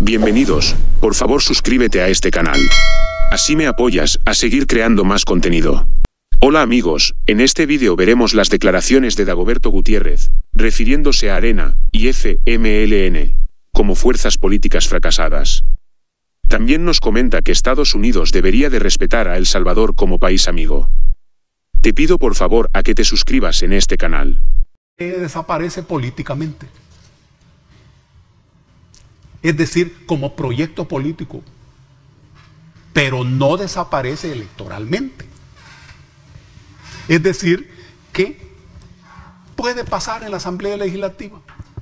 Bienvenidos, por favor suscríbete a este canal. Así me apoyas a seguir creando más contenido. Hola amigos, en este vídeo veremos las declaraciones de Dagoberto Gutiérrez, refiriéndose a Arena y FMLN como fuerzas políticas fracasadas. También nos comenta que Estados Unidos debería de respetar a El Salvador como país amigo. Te pido por favor a que te suscribas en este canal. Desaparece políticamente. Es decir, como proyecto político, pero no desaparece electoralmente. Es decir, que puede pasar en la Asamblea Legislativa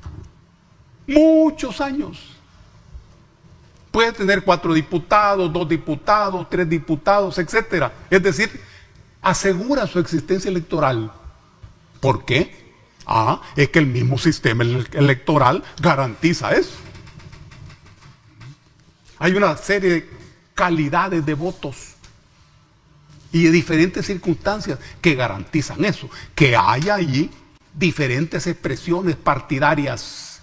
muchos años. Puede tener 4 diputados, 2 diputados, 3 diputados, etc. Es decir, asegura su existencia electoral. ¿Por qué? Es que el mismo sistema electoral garantiza eso. Hay una serie de calidades de votos y de diferentes circunstancias que garantizan eso, que haya allí diferentes expresiones partidarias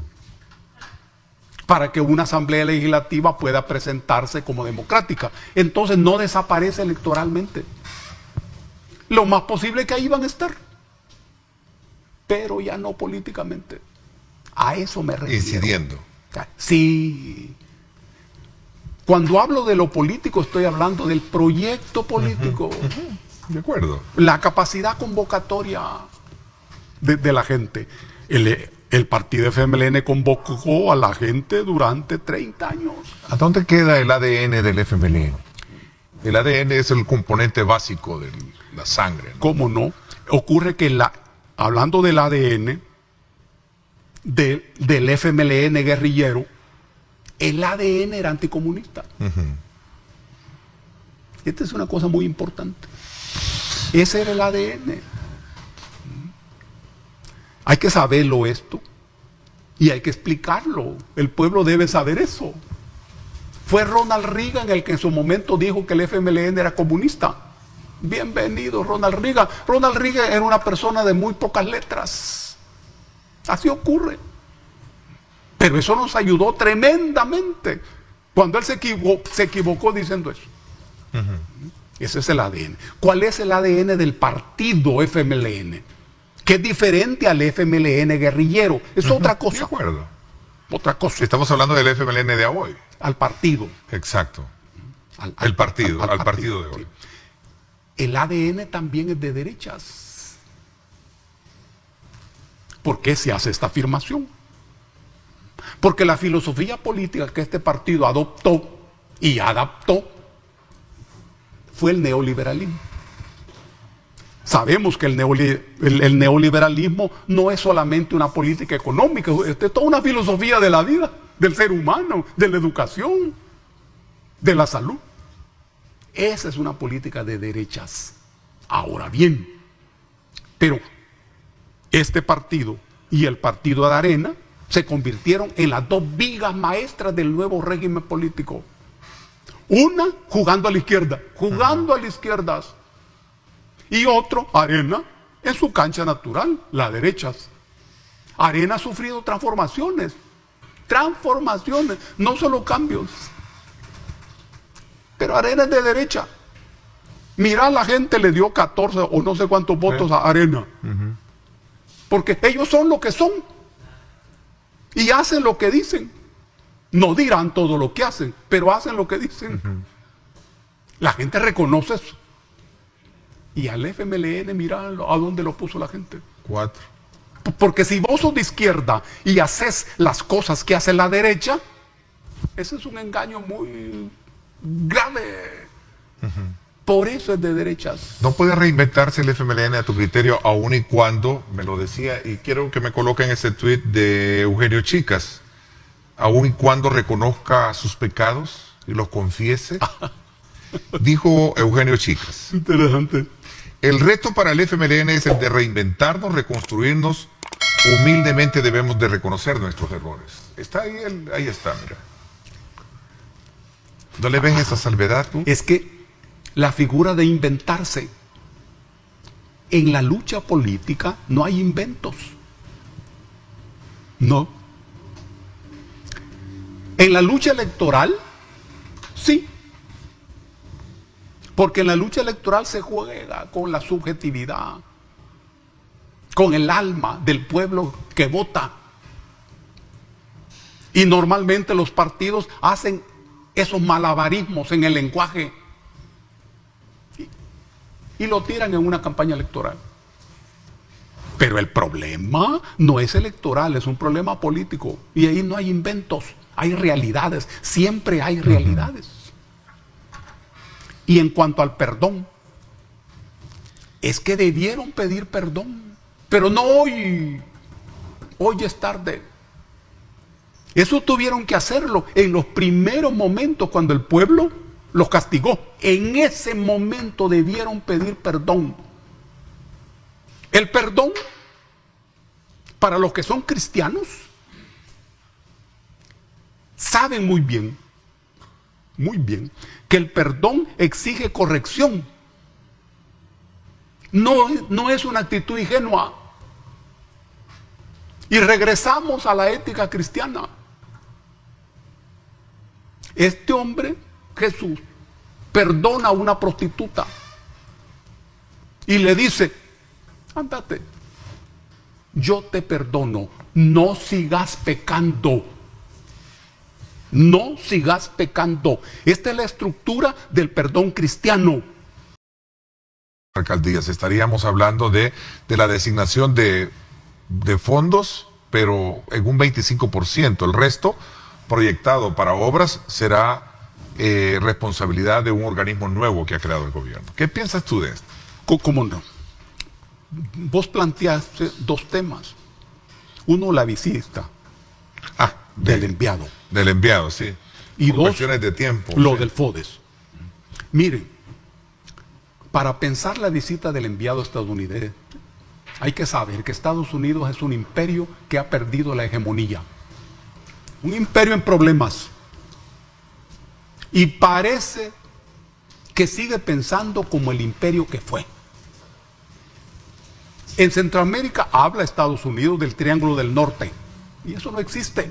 para que una asamblea legislativa pueda presentarse como democrática. Entonces no desaparece electoralmente. Lo más posible es que ahí van a estar, pero ya no políticamente. A eso me refiero. Incidiendo. Sí. Cuando hablo de lo político, estoy hablando del proyecto político. De acuerdo. La capacidad convocatoria de la gente. El partido FMLN convocó a la gente durante 30 años. ¿A dónde queda el ADN del FMLN? El ADN es el componente básico de la sangre, ¿no? ¿Cómo no? Ocurre que hablando del ADN del FMLN guerrillero, el ADN era anticomunista. Esta es una cosa muy importante. Ese era el ADN. Hay que saberlo esto y hay que explicarlo. El pueblo debe saber eso. Fue Ronald Reagan el que en su momento dijo que el FMLN era comunista. Bienvenido, Ronald Reagan. Ronald Reagan era una persona de muy pocas letras. Así ocurre. Pero eso nos ayudó tremendamente cuando él se equivocó diciendo eso. Ese es el ADN. ¿Cuál es el ADN del partido FMLN? Que es diferente al FMLN guerrillero. Es otra cosa. De acuerdo. Otra cosa. Estamos hablando del FMLN de hoy. Al partido. Exacto. Al partido de hoy. El ADN también es de derechas. ¿Por qué se hace esta afirmación? Porque la filosofía política que este partido adoptó y adaptó fue el neoliberalismo. Sabemos que el neoliberalismo no es solamente una política económica, es toda una filosofía de la vida, del ser humano, de la educación, de la salud. Esa es una política de derechas. Ahora bien, pero este partido y el partido de Arena se convirtieron en las 2 vigas maestras del nuevo régimen político. Una jugando a la izquierda, y otro, Arena, en su cancha natural, las derechas. Arena ha sufrido transformaciones, no solo cambios. Pero Arena es de derecha. Mira, la gente le dio 14 o no sé cuántos votos a Arena. Porque ellos son lo que son. Y hacen lo que dicen. No dirán todo lo que hacen, pero hacen lo que dicen. La gente reconoce eso. Y al FMLN, mira a dónde lo puso la gente. 4. Porque si vos sos de izquierda y haces las cosas que hace la derecha, ese es un engaño muy grave. Por eso es de derechas. No puede reinventarse el FMLN a tu criterio, aun y cuando, me lo decía, y quiero que me coloquen ese tuit de Eugenio Chicas, aun y cuando reconozca sus pecados y los confiese. Dijo Eugenio Chicas. Interesante. El reto para el FMLN es el de reinventarnos, reconstruirnos. Humildemente debemos de reconocer nuestros errores. Está ahí, ahí está, mira. ¿No le ves esa salvedad tú? Es que la figura de inventarse, en la lucha política no hay inventos. No. En la lucha electoral, sí. Porque en la lucha electoral se juega con la subjetividad, con el alma del pueblo que vota. Y normalmente los partidos hacen esos malabarismos en el lenguaje y lo tiran en una campaña electoral. Pero el problema no es electoral, es un problema político. Y ahí no hay inventos, hay realidades, siempre hay realidades. Y en cuanto al perdón, es que debieron pedir perdón, pero no hoy. Hoy es tarde. Eso tuvieron que hacerlo en los primeros momentos cuando el pueblo los castigó. En ese momento debieron pedir perdón. El perdón, para los que son cristianos, saben muy bien, que el perdón exige corrección. No es una actitud ingenua. Y regresamos a la ética cristiana. Este hombre, Jesús, perdona a una prostituta y le dice: ándate, yo te perdono, no sigas pecando. No sigas pecando. Esta es la estructura del perdón cristiano. Alcaldías, estaríamos hablando de la designación de fondos, pero en un 25%. El resto, proyectado para obras, será responsabilidad de un organismo nuevo que ha creado el gobierno. ¿Qué piensas tú de esto? ¿Cómo no? Vos planteaste dos temas. Uno, la visita del enviado. Del enviado, sí. Y por dos, cuestiones de tiempo. lo sí. del FODES. Miren, para pensar la visita del enviado estadounidense, hay que saber que Estados Unidos es un imperio que ha perdido la hegemonía. Un imperio en problemas. Y parece que sigue pensando como el imperio que fue. En Centroamérica habla Estados Unidos del Triángulo del Norte. Y eso no existe.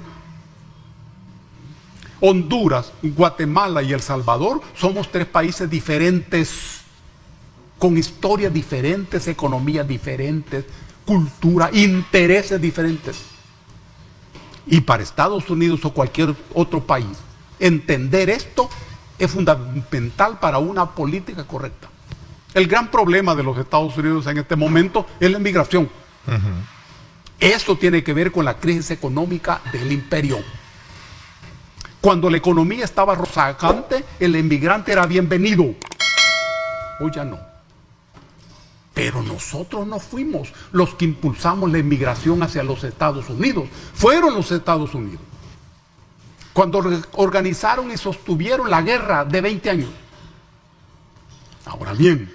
Honduras, Guatemala y El Salvador somos tres países diferentes, con historias diferentes, economías diferentes, cultura, intereses diferentes. Y para Estados Unidos o cualquier otro país, entender esto es fundamental para una política correcta. El gran problema de los Estados Unidos en este momento es la inmigración. Eso tiene que ver con la crisis económica del imperio. Cuando la economía estaba rozagante, el inmigrante era bienvenido. Hoy ya no. Pero nosotros no fuimos los que impulsamos la inmigración hacia los Estados Unidos. Fueron los Estados Unidos. Cuando organizaron y sostuvieron la guerra de 20 años. Ahora bien,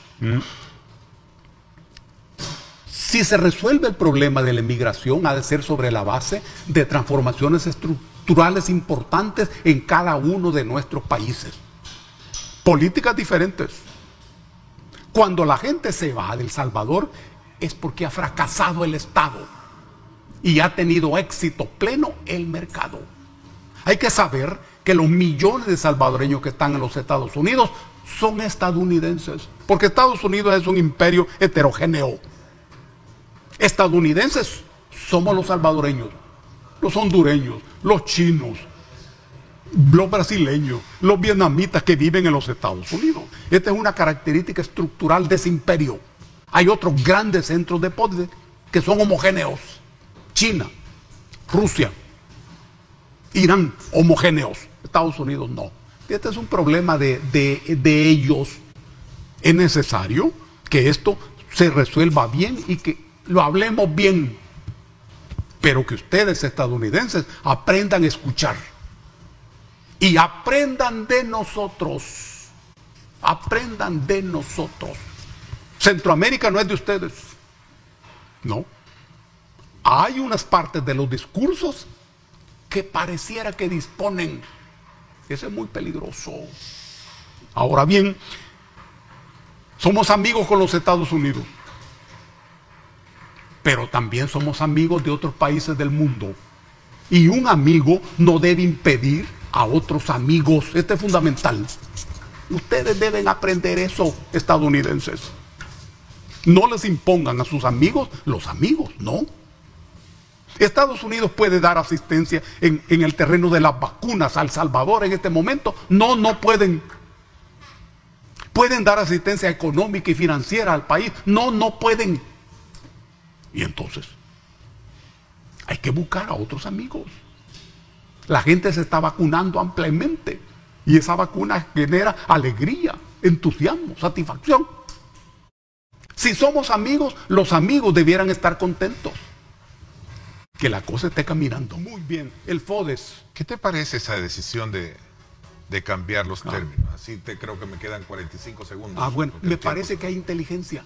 si se resuelve el problema de la inmigración, ha de ser sobre la base de transformaciones estructurales importantes en cada uno de nuestros países. Políticas diferentes. Cuando la gente se va de El Salvador es porque ha fracasado el Estado y ha tenido éxito pleno el mercado. Hay que saber que los millones de salvadoreños que están en los Estados Unidos son estadounidenses, porque Estados Unidos es un imperio heterogéneo. Estadounidenses somos los salvadoreños, los hondureños, los chinos, los brasileños, los vietnamitas que viven en los Estados Unidos. Esta es una característica estructural de ese imperio. Hay otros grandes centros de poder que son homogéneos. China, Rusia, Irán, homogéneos. Estados Unidos no. Este es un problema de ellos. Es necesario que esto se resuelva bien y que lo hablemos bien. Pero que ustedes, estadounidenses, aprendan a escuchar. Y aprendan de nosotros. Aprendan de nosotros. Centroamérica no es de ustedes. No. Hay unas partes de los discursos que pareciera que disponen. Eso es muy peligroso. Ahora bien, somos amigos con los Estados Unidos. Pero también somos amigos de otros países del mundo. Y un amigo no debe impedir a otros amigos. Esto es fundamental. Ustedes deben aprender eso, estadounidenses. No les impongan a sus amigos los amigos, no. Estados Unidos puede dar asistencia en el terreno de las vacunas a El Salvador en este momento. No, no pueden. ¿Pueden dar asistencia económica y financiera al país? No, no pueden. Y entonces, hay que buscar a otros amigos. La gente se está vacunando ampliamente y esa vacuna genera alegría, entusiasmo, satisfacción. Si somos amigos, los amigos debieran estar contentos. Que la cosa esté caminando muy bien. El FODES. ¿Qué te parece esa decisión de cambiar los términos? Así creo que me quedan 45 segundos. Bueno, me parece que hay inteligencia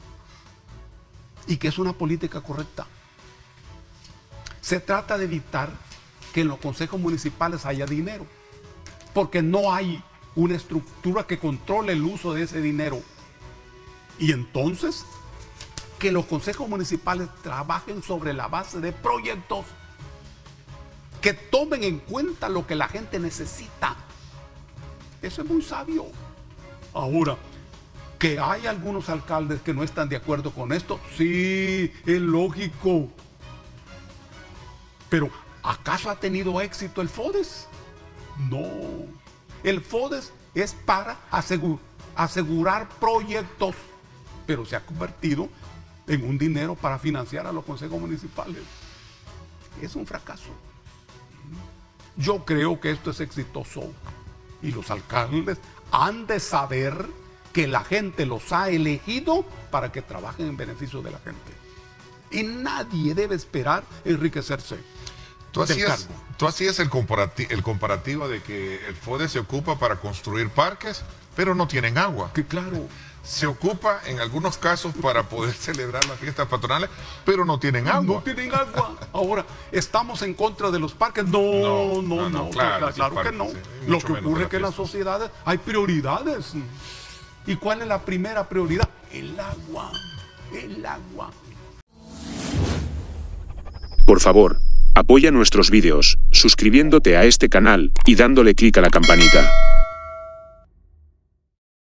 y que es una política correcta. Se trata de evitar que en los consejos municipales haya dinero, porque no hay una estructura que controle el uso de ese dinero. Y entonces, que los consejos municipales trabajen sobre la base de proyectos que tomen en cuenta lo que la gente necesita. Eso es muy sabio. Ahora, que hay algunos alcaldes que no están de acuerdo con esto, sí, es lógico. Pero, ¿acaso ha tenido éxito el FODES? No. El FODES es para asegurar proyectos, pero se ha convertido en un dinero para financiar a los consejos municipales. Es un fracaso. Yo creo que esto es exitoso y los alcaldes han de saber que la gente los ha elegido para que trabajen en beneficio de la gente. Y nadie debe esperar enriquecerse. Tú hacías el comparativo de que el FODES se ocupa para construir parques, pero no tienen agua. Que claro. Se ocupa en algunos casos para poder celebrar las fiestas patronales, pero no tienen agua. No tienen agua. Ahora, ¿estamos en contra de los parques? No, claro que no. Sí, lo que ocurre es que en las sociedades hay prioridades. ¿Y cuál es la primera prioridad? El agua. El agua. Por favor, apoya nuestros vídeos, suscribiéndote a este canal y dándole clic a la campanita.